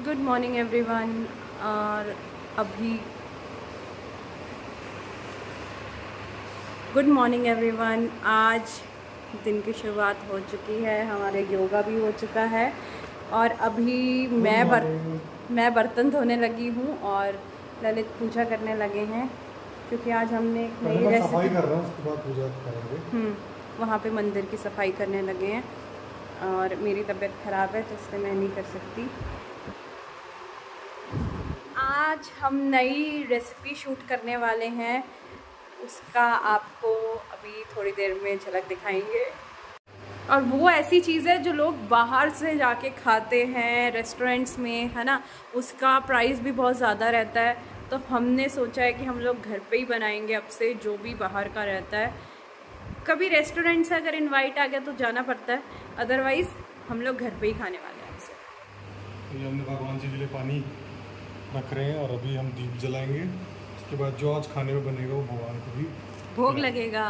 Good morning everyone. और अभी good morning everyone. आज दिन की शुरुआत हो चुकी है, हमारे योगा भी हो चुका है और अभी मैं बर्तन धोने लगी हूँ और ललित पूजा करने लगे हैं क्योंकि आज हमने एक नई रेसिपी कर रहा हूँ, उसके बाद पूजा करेंगे। वहाँ पे मंदिर की सफाई करने लगे हैं और मेरी तबीयत ख़राब है तो इसलिए मैं नहीं कर सकती। आज हम नई रेसिपी शूट करने वाले हैं, उसका आपको अभी थोड़ी देर में झलक दिखाएंगे। और वो ऐसी चीज़ है जो लोग बाहर से जाके खाते हैं रेस्टोरेंट्स में, है ना, उसका प्राइस भी बहुत ज़्यादा रहता है। तो हमने सोचा है कि हम लोग घर पे ही बनाएंगे अब से, जो भी बाहर का रहता है। कभी रेस्टोरेंट से अगर इनवाइट आ गया तो जाना पड़ता है, अदरवाइज़ हम लोग घर पे ही खाने वाले हैं आपसे। तो हमने भगवान जी के लिए पानी रख रहे हैं और अभी हम दीप जलाएंगे। उसके बाद जो आज खाने में बनेगा वो भगवान को भी भोग लगेगा।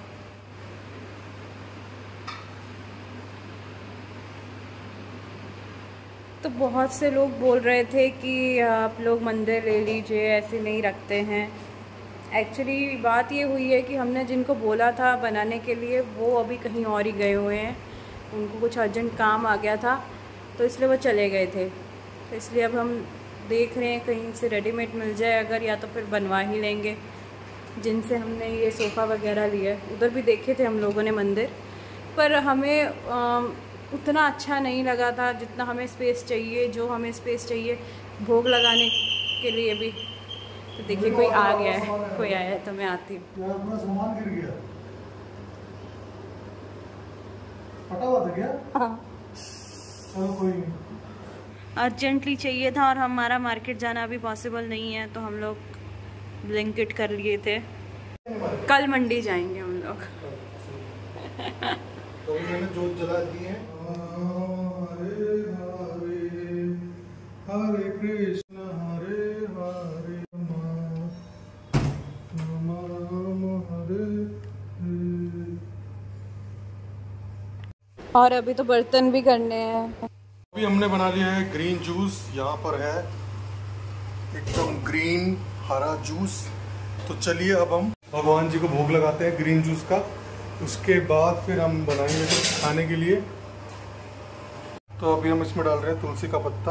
तो बहुत से लोग बोल रहे थे कि आप लोग मंदिर ले लीजिए, ऐसे नहीं रखते हैं। एक्चुअली बात ये हुई है कि हमने जिनको बोला था बनाने के लिए वो अभी कहीं और ही गए हुए हैं, उनको कुछ अर्जेंट काम आ गया था तो इसलिए वो चले गए थे। तो इसलिए अब हम देख रहे हैं कहीं से रेडीमेड मिल जाए अगर, या तो फिर बनवा ही लेंगे। जिनसे हमने ये सोफ़ा वगैरह लिया है, उधर भी देखे थे हम लोगों ने मंदिर, पर हमें उतना अच्छा नहीं लगा था जितना हमें स्पेस चाहिए, जो हमें स्पेस चाहिए भोग लगाने के लिए भी। तो देखिए कोई आ गया है, कोई आया है तो मैं आती हूँ। अपना सामान गिर गया, फटा हुआ था क्या? हाँ, चलो कोई नहीं। अर्जेंटली चाहिए था और हमारा मार्केट जाना अभी पॉसिबल नहीं है तो हम लोग ब्लिंकिट कर लिए थे। कल मंडी जाएंगे हम लोग। तो मैंने जोत जला दी है। हरे हरे हरे कृष्ण हरे हरे राम हरे हरे। और अभी तो बर्तन भी करने हैं। अभी हमने बना लिया है ग्रीन जूस। यहाँ पर है एकदम ग्रीन हरा जूस। तो चलिए अब हम भगवान जी को भोग लगाते हैं ग्रीन जूस का, उसके बाद फिर हम बनाएंगे कुछ खाने के लिए। तो अभी हम इसमें डाल रहे हैं तुलसी का पत्ता,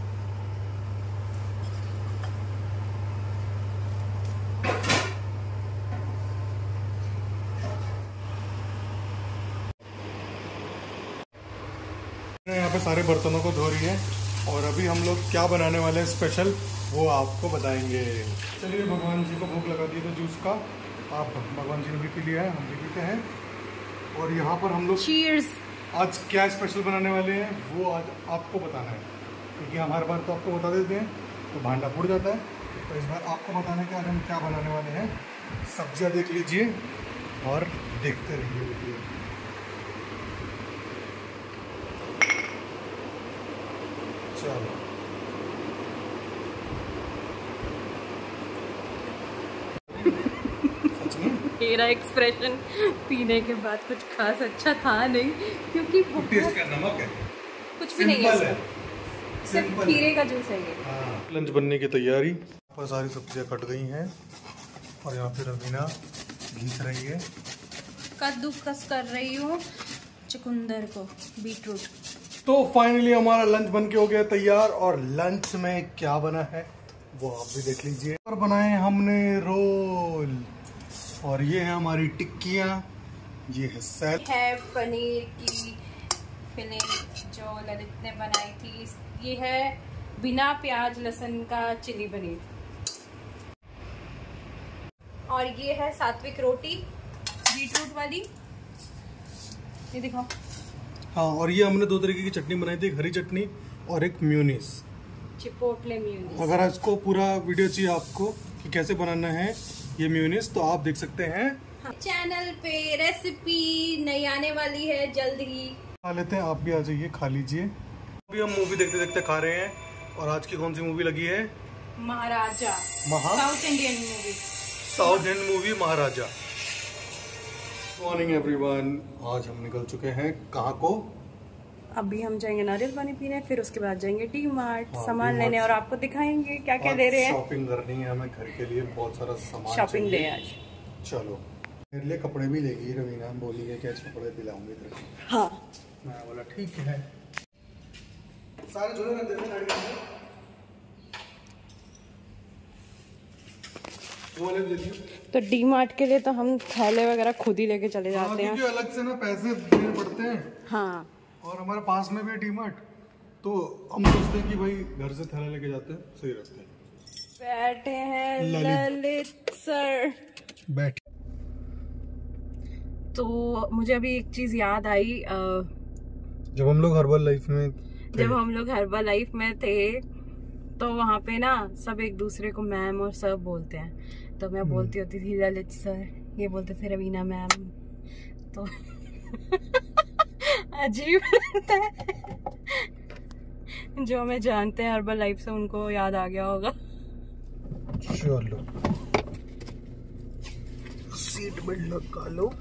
यहाँ पे सारे बर्तनों को धो रही है और अभी हम लोग क्या बनाने वाले हैं स्पेशल वो आपको बताएंगे। चलिए भगवान जी को भोग लगा दिए तो जूस का, आप भगवान जी ने भी पी लिया है, हम भी पीते हैं। और यहाँ पर हम लोग चीयर्स। आज क्या स्पेशल बनाने वाले हैं वो आज आपको बताना है, क्योंकि हम हर बार तो आपको बता देते हैं तो भांडा फूट जाता है। तो इस बार आपको बताना है कि आज हम क्या बनाने वाले हैं। सब्जियाँ देख लीजिए और देखते रहिए वीडियो। चलो मेरा एक्सप्रेशन पीने के बाद कुछ खास अच्छा था नहीं, क्योंकि टेस्ट का नमक है, कुछ भी नहीं है, सिर्फ खीरे का जूस है ये। लंच बनने की तैयारी, यहाँ पर सारी सब्जियां कट गई हैं और यहाँ पे रवीना घीस रही है। कद्दूकस कर रही हूँ चुकंदर को, बीटरूट। तो फाइनली हमारा लंच बन के हो गया तैयार। और लंच में क्या बना है वो आप भी देख लीजिए। और बनाए हमने रोल, और ये है हमारी टिक्कियाँ, ये है सैलड, है पनीर की फिलिंग जो ललित ने बनाई थी, ये है बिना प्याज लहसुन का चिली पनीर, और ये है सात्विक रोटी बीटरूट वाली, ये दिखाओ। हाँ, और ये हमने दो तरीके की चटनी बनाई थी, एक हरी चटनी और एक म्यूनीस, चिपोटले म्यूनीस। अगर इसको पूरा वीडियो चाहिए आपको कि कैसे बनाना है ये म्यूनीस तो आप देख सकते हैं। हाँ, चैनल पे रेसिपी नई आने वाली है जल्द ही। खा लेते हैं, आप भी आ जाइए खा लीजिए। अभी हम मूवी देखते देखते खा रहे हैं। और आज की कौन सी मूवी लगी है? Maharaja, south Indian movie, south Indian movie Maharaja. Morning everyone, आज हम निकल चुके हैं कहाँ को? अभी हम जाएंगे नारियल पानी पीने, फिर उसके बाद जाएंगे डी मार्ट सामान लेने और आपको दिखाएंगे क्या क्या ले रहे हैं। शॉपिंग करनी है हमें घर के लिए, बहुत सारा सामान शॉपिंग ले आज। चलो मेरे लिए कपड़े भी लेगी रवीना, बोली है कि आज कपड़े दिलाऊंगी तेरे। हाँ मैं बोला ठीक है, सारे जुड़े रहते हैं गाड़ी में। तो डी मार्ट के लिए तो हम थैले वगैरह खुद ही लेके चले जाते हैं, अलग से ना पैसे देने पड़ते हैं। हाँ, और हमारे पास में भी डी मार्ट, तो हम सोचते हैं कि भाई घर से थैला लेके जाते हैं, सही रखते हैं। बैठे हैं ललित सर, बैठ। तो मुझे अभी एक चीज याद आई, जब हम लोग हर्बल लाइफ में थे तो वहाँ पे ना सब एक दूसरे को मैम और सर बोलते हैं, तो मैं बोलती होती थी ललित सर, ये बोलते थे रवीना मैम, तो अजीब लगता है। जो हमें जानते हैं हर्बल लाइफ से उनको याद आ गया होगा। चलो सीट बेल्ट लगा लो।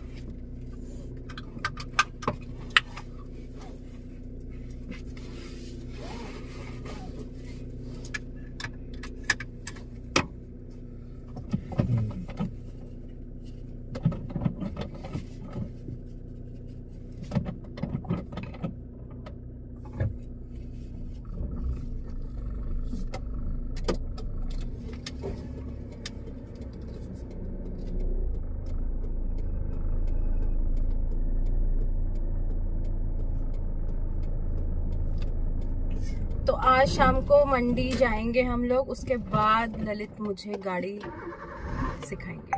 तो आज शाम को मंडी जाएंगे हम लोग, उसके बाद ललित मुझे गाड़ी सिखाएंगे।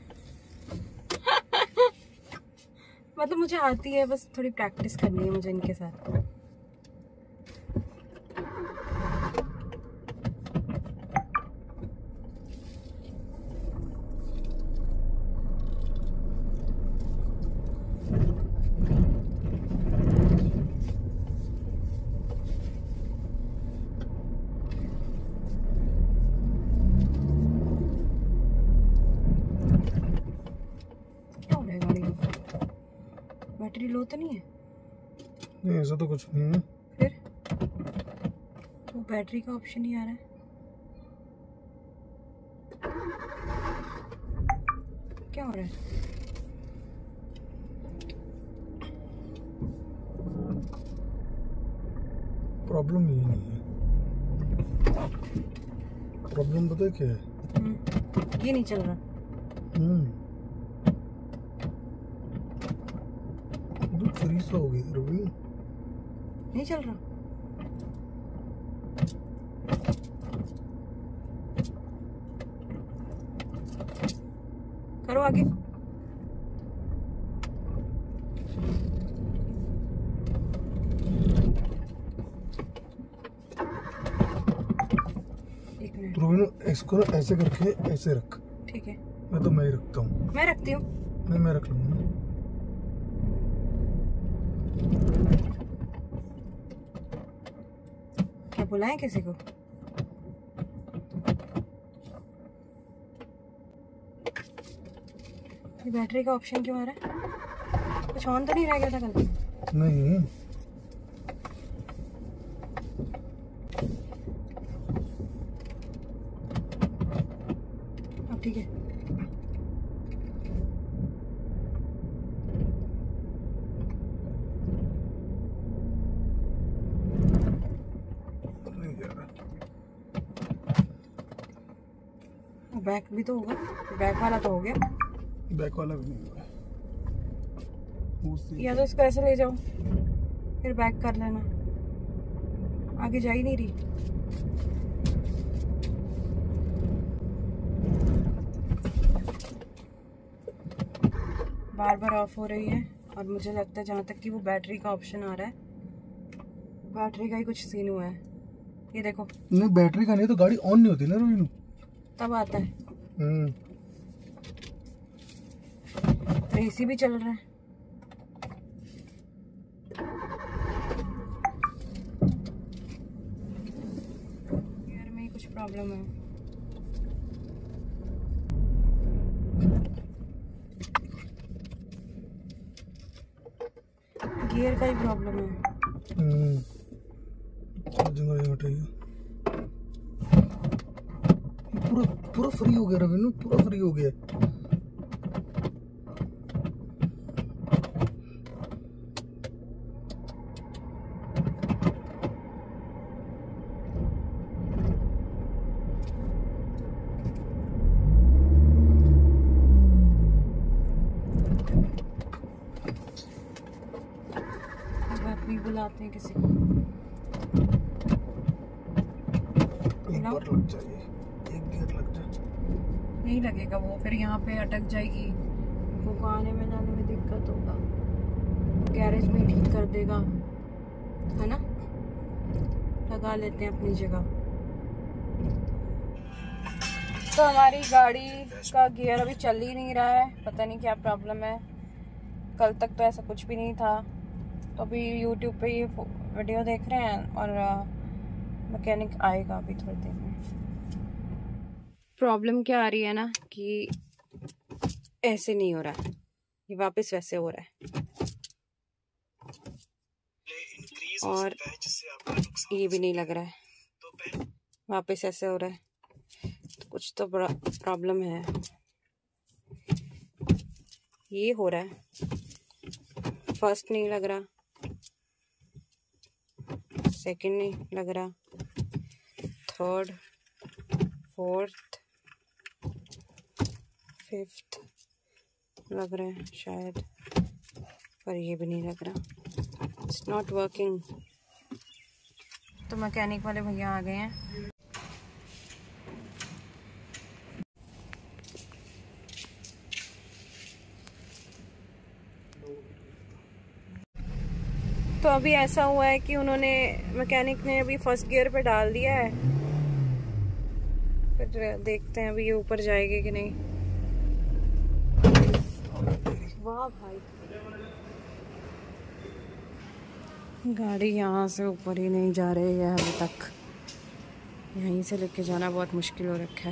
मतलब मुझे आती है, बस थोड़ी प्रैक्टिस करनी है मुझे इनके साथ। बैटरी लो तो नहीं है? नहीं ऐसा तो कुछ नहीं है। फिर तो बैटरी का ऑप्शन ही आ रहा है। क्या हो रहा है? प्रॉब्लम ये नहीं है, प्रॉब्लम पता है क्या है? ये नहीं चल रहा। फ्रीज हो गई रवि, नहीं चल रहा। करो आगे। रोहिणी इसको ना ऐसे करके ऐसे रख। ठीक है, मैं तो मैं ही रखता हूँ। मैं रखती हूँ। नहीं मैं रख लूंगा। क्या बुलाएं किसी को? ये बैटरी का ऑप्शन क्यों आ रहा है? कुछ ऑन तो नहीं रह गया था कल? नहीं अब ठीक है। बैक भी तो होगा, बैक वाला तो हो गया। बैक वाला भी नहीं हुआ। या तो इसको ऐसे ले जाओ, फिर बैक कर लेना। आगे जा ही नहीं रही। बार बार ऑफ हो रही है, और मुझे लगता है जहाँ तक कि वो बैटरी का ऑप्शन आ रहा है, बैटरी का ही कुछ सीन हुआ है। ये देखो। नहीं बैटरी का नहीं तो गाड़ी ऑन नहीं होती ना रोहिणी, तब आता है। एसी भी चल रहा है। गियर में ही कुछ प्रॉब्लम है। गियर का ही प्रॉब्लम है। रही है। पूरा पूरा फ्री हो गया रविंद्र, पूरा फ्री हो गया। भी बुलाते हैं किसी को। एक बार लग जाए, एक गियर लग जाए। नहीं लगेगा वो, फिर यहाँ पे अटक जाएगी, वो आने में जाने में दिक्कत होगा। गैरेज में ठीक कर देगा, है ना। लगा लेते हैं अपनी जगह। तो हमारी गाड़ी का गियर अभी चल ही नहीं रहा है, पता नहीं क्या प्रॉब्लम है। कल तक तो ऐसा कुछ भी नहीं था। तो अभी YouTube पे ये वीडियो देख रहे हैं और मैकेनिक आएगा अभी थोड़ी देर में। प्रॉब्लम क्या आ रही है ना कि ऐसे नहीं हो रहा है, ये वापस वैसे हो रहा है और ये भी नहीं लग रहा है, वापस ऐसे हो रहा है। तो कुछ तो बड़ा प्रॉब्लम है। ये हो रहा है, फर्स्ट नहीं लग रहा, सेकंड नहीं लग रहा, थर्ड, फोर्थ, फिफ्थ लग रहा है शायद, पर ये भी नहीं लग रहा। It's not working. तो मैकेनिक वाले भैया आ गए हैं। तो अभी ऐसा हुआ है कि उन्होंने, मैकेनिक ने अभी फर्स्ट गियर पे डाल दिया है, फिर देखते हैं अभी ये ऊपर जाएगी कि नहीं। वाह भाई, गाड़ी यहाँ से ऊपर ही नहीं जा रही है अभी तक। यहीं से लेके जाना बहुत मुश्किल हो रखा है।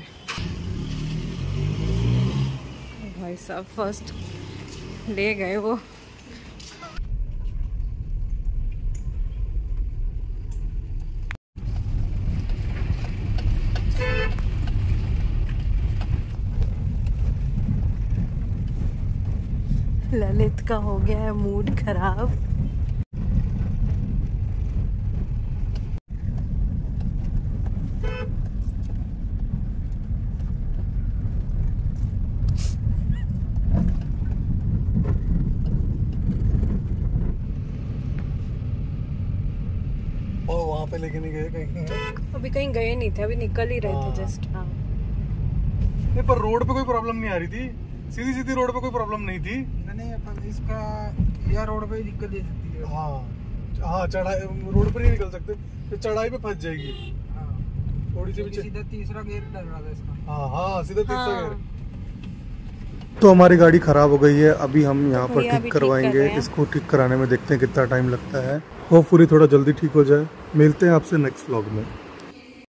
भाई साहब फर्स्ट ले गए वो। ललित का हो गया है मूड खराब। और वहाँ पे लेके नहीं गए कहीं? अभी कहीं गए नहीं थे, अभी निकल ही रहे थे जस्ट। हाँ नहीं, पर रोड पे कोई प्रॉब्लम नहीं आ रही थी, सीधी सीधी रोड पे कोई प्रॉब्लम नहीं थी। नहीं, अपन इसका या रोड पे दिक्कत दे सकती है। हाँ चढ़ाई रोड पर नहीं निकल सकते, फिर चढ़ाई पे फंस जाएगी। हाँ, थोड़ी सी भी सीधा तीसरा गियर डल रहा था इसका। हाँ सीधा तीसरा गियर। तो हमारी गाड़ी खराब हो गई है, अभी हम यहाँ पर ठीक करवाएंगे। इसको ठीक कराने में देखते हैं कितना टाइम लगता है। होपफुली थोड़ा जल्दी ठीक हो जाए। मिलते हैं आपसे नेक्स्ट व्लॉग में।